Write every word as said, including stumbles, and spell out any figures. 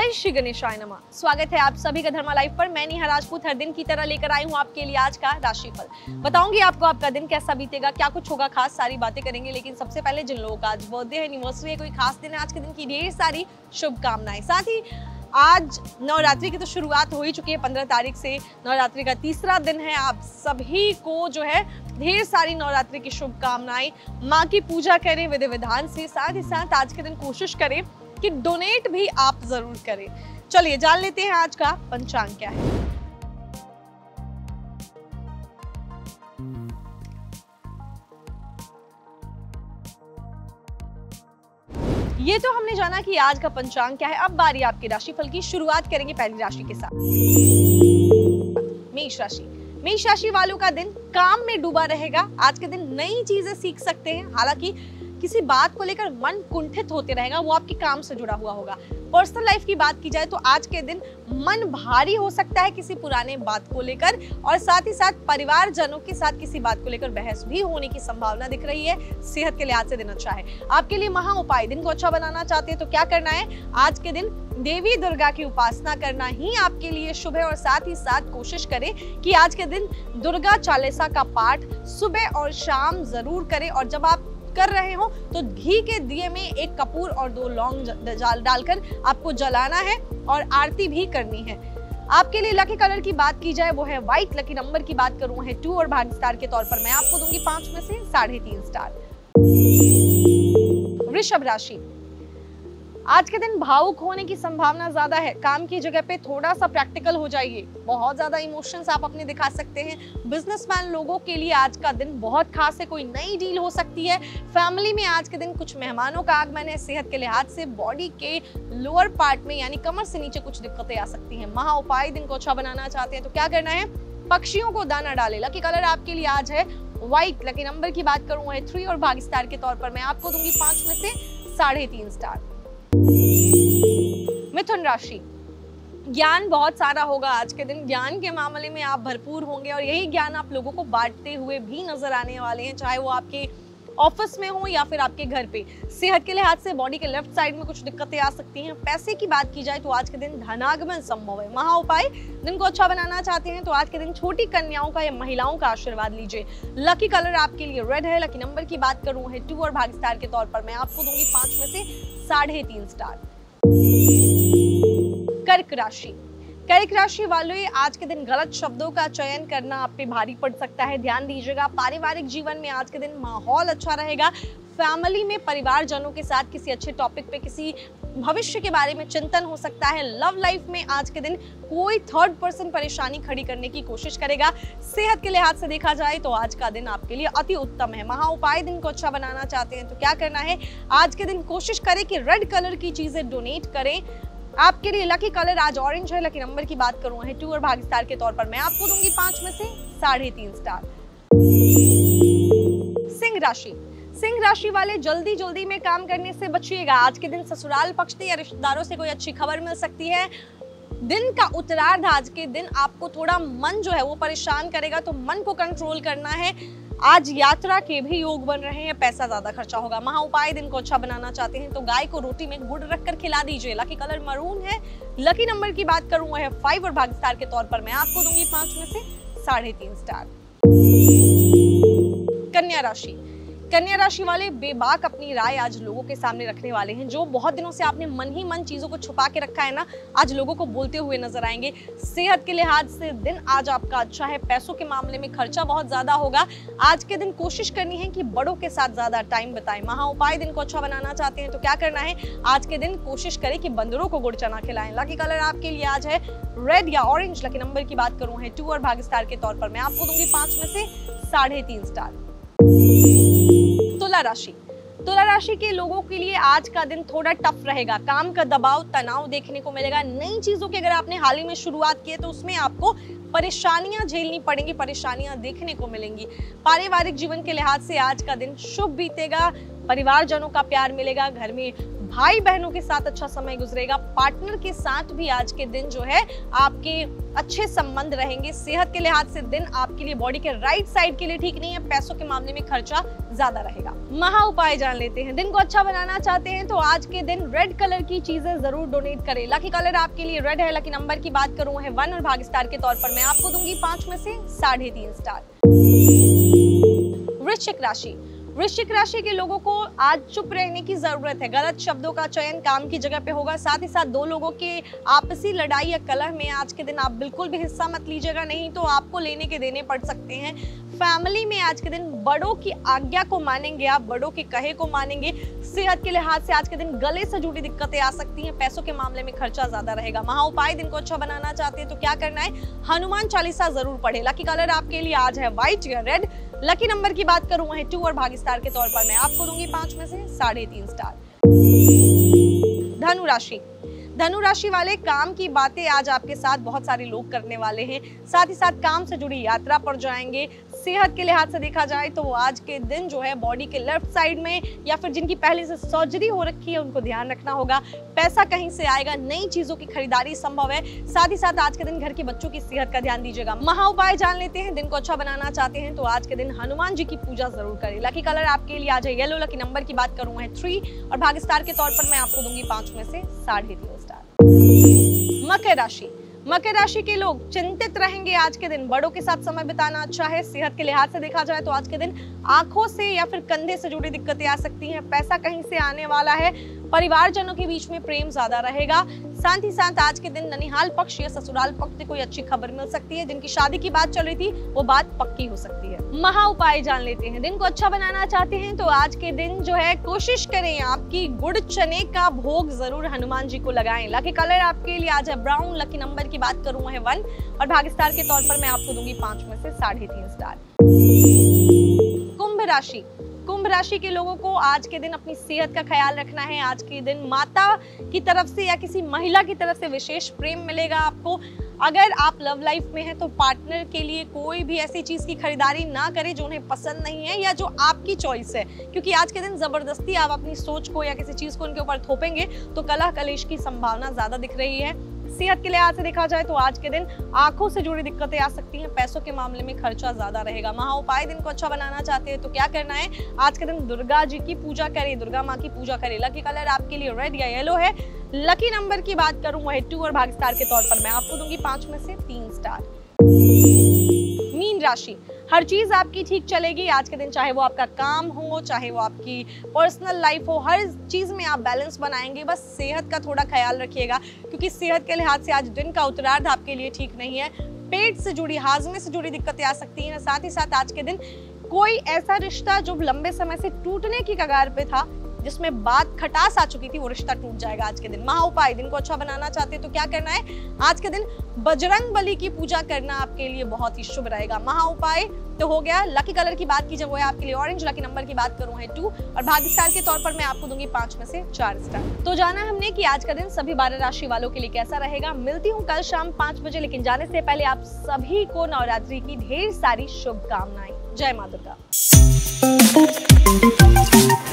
जय श्री गणेशाय नमः। स्वागत है आप सभी का धर्मा लाइव पर। मैं नेहा राजपूत हर दिन की तरह लेकर आई हूँ आपके लिए आज का राशिफल। बताऊंगी आपको आपका दिन कैसा बीतेगा, क्या कुछ होगा खास, सारी बातें करेंगे। लेकिन सबसे पहले जिन लोगों का आज बर्थडे है, एनिवर्सरी है, कोई खास दिन है, आज के दिन की ढेर सारी शुभकामनाएं। साथ ही आज नवरात्रि की तो शुरुआत हो ही चुकी है, पंद्रह तारीख से नवरात्रि का तीसरा दिन है। आप सभी को जो है ढेर सारी नवरात्रि की शुभकामनाएं। माँ की पूजा करें विधि विधान से, साथ ही साथ आज के दिन कोशिश करें कि डोनेट भी आप जरूर करें। चलिए जान लेते हैं आज का पंचांग क्या है। ये तो हमने जाना कि आज का पंचांग क्या है। अब बारी आपके राशिफल की। शुरुआत करेंगे पहली राशि के साथ, मेष राशि। मेष राशि वालों का दिन काम में डूबा रहेगा। आज के दिन नई चीजें सीख सकते हैं। हालांकि किसी बात को लेकर मन कुंठित होते रहेगा, वो आपके काम से जुड़ा हुआ होगा। पर्सनल लाइफ की बात की जाए तो आज के दिन मन भारी हो सकता है किसी पुराने बात को लेकर, और साथ ही साथ परिवार जनों के साथ किसी बात को लेकर बहस भी होने की संभावना दिख रही है। सेहत के लिहाज से दिन अच्छा है। आपके लिए महा उपाय, दिन को अच्छा बनाना चाहते हैं तो क्या करना है, आज के दिन देवी दुर्गा की उपासना करना ही आपके लिए शुभ है। और साथ ही साथ कोशिश करें कि आज के दिन दुर्गा चालीसा का पाठ सुबह और शाम जरूर करें। और जब आप कर रहे हो तो घी के दिए में एक कपूर और दो लौंग डालकर आपको जलाना है और आरती भी करनी है। आपके लिए लकी कलर की बात की जाए वो है व्हाइट। लकी नंबर की बात करूं है टू और भाग्य स्टार के तौर पर मैं आपको दूंगी पांच में से साढ़े तीन स्टार। वृषभ राशि। आज के दिन भावुक होने की संभावना ज्यादा है। काम की जगह पे थोड़ा सा प्रैक्टिकल हो जाइए। बहुत ज्यादा इमोशंस आप अपने दिखा सकते हैं। बिजनेसमैन लोगों के लिए आज का दिन बहुत खास है। कोई नई डील हो सकती है। फैमिली में आज के दिन कुछ मेहमानों का आगमन है। सेहत के लिहाज से बॉडी के लोअर पार्ट में यानी कमर से नीचे कुछ दिक्कतें आ सकती हैं। महा उपाय, दिन को अच्छा बनाना चाहते हैं तो क्या करना है, पक्षियों को दाना डाले। लकी कलर आपके लिए आज है व्हाइट। लकी नंबर की बात करूं है थ्री और भाग्य स्टार के तौर पर मैं आपको दूंगी पांच में से साढ़े तीन स्टार। मिथुन राशि। ज्ञान बहुत सारा होगा आज के दिन। ज्ञान के मामले में आप भरपूर होंगे और यही ज्ञान आप लोगों को बांटते हुए भी नजर आने वाले हैं, चाहे वो आपके ऑफिस में हो या फिर आपके घर पे। सेहत के लिहाज से बॉडी के लेफ्ट साइड में कुछ दिक्कतें आ सकती हैं। पैसे की बात की जाए तो आज के दिन धनागमन संभव है। महा उपाय, दिन को अच्छा बनाना चाहते हैं तो आज के दिन छोटी कन्याओं का या महिलाओं का आशीर्वाद लीजिए। लकी कलर आपके लिए रेड है। लकी नंबर की बात करूं है टू और भाग्य स्टार के तौर पर मैं आपको दूंगी पांच में से साढ़े तीन स्टार। कर्क राशि। कर्क राशि वालों, आज के दिन गलत शब्दों का चयन करना आप पे भारी पड़ सकता है, ध्यान दीजिएगा। पारिवारिक जीवन में आज के दिन माहौल अच्छा रहेगा। फैमिली में परिवार जनों के साथ किसी अच्छे टॉपिक पे किसी भविष्य के बारे में चिंतन हो सकता है। लव लाइफ में आज के दिन कोई थर्ड पर्सन परेशानी खड़ी करने की कोशिश करेगा। सेहत के लिहाज से देखा जाए तो आज का दिन आपके लिए अति उत्तम है। महा उपाय, दिन को अच्छा बनाना चाहते हैं तो क्या करना है, आज के दिन कोशिश करें कि रेड कलर की चीजें डोनेट करें। आपके लिए लकी कलर आज ऑरेंज है। लकी नंबर की बात करूं है टू और भाग्य स्टार के तौर पर मैं आपको दूंगी पांच में से साढ़े तीन स्टार। सिंह राशि। सिंह राशि वाले जल्दी जल्दी में काम करने से बचिएगा। आज के दिन ससुराल पक्ष से या रिश्तेदारों से कोई अच्छी खबर मिल सकती है। दिन का उत्तरार्ध आज के दिन आपको थोड़ा मन जो है वो परेशान करेगा, तो मन को कंट्रोल करना है। आज यात्रा के भी योग बन रहे हैं, पैसा ज्यादा खर्चा होगा। महा उपाय, दिन को अच्छा बनाना चाहते हैं तो गाय को रोटी में गुड़ रखकर खिला दीजिए। लकी कलर मरून है। लकी नंबर की बात करूं है फाइव और भाग्य स्टार के तौर पर मैं आपको दूंगी पांच में से साढ़े तीन स्टार। कन्या राशि। कन्या राशि वाले बेबाक अपनी राय आज लोगों के सामने रखने वाले हैं। जो बहुत दिनों से आपने मन ही मन चीजों को छुपा के रखा है ना, आज लोगों को बोलते हुए नजर आएंगे। सेहत के लिहाज से दिन आज आपका अच्छा है। पैसों के मामले में खर्चा बहुत ज्यादा होगा। आज के दिन कोशिश करनी है कि बड़ों के साथ ज्यादा टाइम बिताएं। महा उपाय, दिन को अच्छा बनाना चाहते हैं तो क्या करना है, आज के दिन कोशिश करें कि बंदरों को गुड़ चना खिलाएं। लकी कलर आपके लिए आज है रेड या ऑरेंज। लकी नंबर की बात करूं है टू और भाग्य स्टार के तौर पर मैं आपको दूंगी पांच में से साढ़े तीन स्टार। तुला राशि। तुला राशि के लोगों के लिए आज का दिन थोड़ा टफ रहेगा। काम का दबाव, तनाव देखने को मिलेगा। नई चीजों की अगर आपने हाल ही में शुरुआत की है तो उसमें आपको परेशानियां झेलनी पड़ेंगी, परेशानियां देखने को मिलेंगी। पारिवारिक जीवन के लिहाज से आज का दिन शुभ बीतेगा। परिवारजनों का प्यार मिलेगा। घर में भाई बहनों के साथ अच्छा समय गुजरेगा, पार्टनर के साथ भी आज के दिन जो है आपके अच्छे संबंध रहेंगे। सेहत के लिहाज से दिन आपके लिए बॉडी के राइट साइड के लिए ठीक नहीं है, पैसों के मामले में खर्चा ज्यादा रहेगा। महा उपाय जान लेते हैं। दिन को अच्छा बनाना चाहते हैं तो आज के दिन रेड कलर की चीजें जरूर डोनेट करें। लकी कलर आपके लिए रेड है। लकी नंबर की बात करूं है वन और भाग्य स्टार के तौर पर मैं आपको दूंगी पांच में से साढ़े तीन स्टार। वृश्चिक राशि। वृश्चिक राशि के लोगों को आज चुप रहने की जरूरत है। गलत शब्दों का चयन काम की जगह पे होगा। साथ ही साथ दो लोगों के आपसी लड़ाई या कलह में आज के दिन आप बिल्कुल भी हिस्सा मत लीजिएगा, नहीं तो आपको लेने के देने पड़ सकते हैं। फैमिली में आज के दिन बड़ों की आज्ञा को मानेंगे, आप बड़ों के कहे को मानेंगे। सेहत के लिहाज से आज के दिन गले से जुड़ी दिक्कतें आ सकती हैं। पैसों के मामले में खर्चा ज्यादा रहेगा। महा उपाय दिन को अच्छा बनाना चाहते हैं तो क्या करना है, हनुमान चालीसा जरूर पढ़े। लकी कलर आपके लिए आज है व्हाइट या रेड। लकी नंबर की बात करूं है टू और भाग्य स्टार के तौर पर मैं आपको दूंगी पांच में से साढ़े तीन स्टार। धनु राशि। धनु राशि वाले काम की बातें आज आपके साथ बहुत सारे लोग करने वाले हैं। साथ ही साथ काम से जुड़ी यात्रा पर जाएंगे। सेहत के लिहाज से देखा जाए तो आज के दिन जो है बॉडी के लेफ्ट साइड में या फिर जिनकी पहले से सर्जरी हो रखी है उनको ध्यान रखना होगा। पैसा कहीं से आएगा, नई चीजों की खरीदारी संभव है। साथ ही साथ आज के दिन घर के बच्चों की सेहत का ध्यान दीजिएगा। महा उपाय जान लेते हैं। दिन को अच्छा बनाना चाहते हैं तो आज के दिन हनुमान जी की पूजा जरूर करें। लकी कलर आपके लिए आज है येलो। लकी नंबर की बात करूं है थ्री और भाग्य स्टार के तौर पर मैं आपको दूंगी पांच में से साढ़े तीन स्टार। मकर राशि। मकर राशि के लोग चिंतित रहेंगे आज के दिन। बड़ों के साथ समय बिताना अच्छा है। सेहत के लिहाज से देखा जाए तो आज के दिन आंखों से या फिर कंधे से जुड़ी दिक्कतें आ सकती हैं। पैसा कहीं से आने वाला है। परिवारजनों के बीच में प्रेम ज्यादा रहेगा। साथ ही साथ आज के दिन ननिहाल पक्ष या ससुराल पक्ष से कोई अच्छी खबर मिल सकती है। जिनकी शादी की बात चल रही थी वो बात पक्की हो सकती है। महा उपाय जान लेते हैं। दिन को अच्छा बनाना चाहते हैं तो आज के दिन जो है कोशिश करें आपकी गुड़ चने का भोग जरूर हनुमान जी को लगाएं। लकी कलर आपके लिए आज है ब्राउन। लकी नंबर की बात करूं है वन और भाग्य स्टार के तौर पर मैं आपको दूंगी पांच में से साढ़े तीन स्टार। कुंभ राशि। कुंभ राशि के लोगों को आज के दिन अपनी सेहत का ख्याल रखना है। आज के दिन माता की तरफ से या किसी महिला की तरफ से विशेष प्रेम मिलेगा आपको। अगर आप लव लाइफ में हैं तो पार्टनर के लिए कोई भी ऐसी चीज की खरीदारी ना करें जो उन्हें पसंद नहीं है या जो आपकी चॉइस है, क्योंकि आज के दिन जबरदस्ती आप अपनी सोच को या किसी चीज को उनके ऊपर थोपेंगे तो कलह कलेश की संभावना ज्यादा दिख रही है। सेहत के लिहाज से देखा जाए तो आज के दिन आंखों से जुड़ी दिक्कतें आ सकती हैं। पैसों के मामले में खर्चा ज्यादा रहेगा। महा उपाय दिन को अच्छा बनाना चाहते हैं तो क्या करना है, आज के दिन दुर्गा जी की पूजा करें, दुर्गा माँ की पूजा करें। लकी कलर आपके लिए रेड या येलो है। लकी नंबर की बात करूं वो है टू और भाग्य स्टार के तौर पर मैं आपको दूंगी पांच में से तीन स्टार। मीन राशि। हर चीज आपकी ठीक चलेगी आज के दिन, चाहे वो आपका काम हो, चाहे वो आपकी पर्सनल लाइफ हो, हर चीज में आप बैलेंस बनाएंगे। बस सेहत का थोड़ा ख्याल रखिएगा क्योंकि सेहत के लिहाज से आज दिन का उत्तरार्ध आपके लिए ठीक नहीं है। पेट से जुड़ी, हाजमे से जुड़ी दिक्कतें आ सकती हैं। साथ ही साथ आज के दिन कोई ऐसा रिश्ता जो लंबे समय से टूटने की कगार पे था, जिसमें बात खटास आ चुकी थी, वो रिश्ता टूट जाएगा आज के दिन। महा उपाय दिन को अच्छा बनाना चाहते हैं तो क्या करना है, आज के दिन बजरंग बली की पूजा करना आपके लिए बहुत ही शुभ रहेगा। महा उपाय तो हो गया। लकी कलर की बात कीजिए वो है आपके लिए ऑरेंज। लकी नंबर की बात करूं है टू और भाग्य स्टार के तौर पर मैं आपको दूंगी पांच में से चार स्टार। तो जाना हमने कि आज का दिन सभी बारह राशि वालों के लिए कैसा रहेगा। मिलती हूँ कल शाम पांच बजे, लेकिन जाने से पहले आप सभी को नवरात्रि की ढेर सारी शुभकामनाएं। जय मां दुर्गा।